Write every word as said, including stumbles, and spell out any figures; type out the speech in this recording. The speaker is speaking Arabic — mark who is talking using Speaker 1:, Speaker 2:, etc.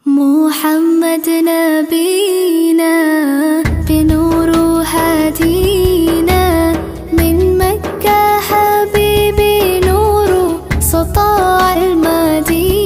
Speaker 1: محمد نبينا بنور هدينا، من مكة حبيبي نور سطاع المدينة.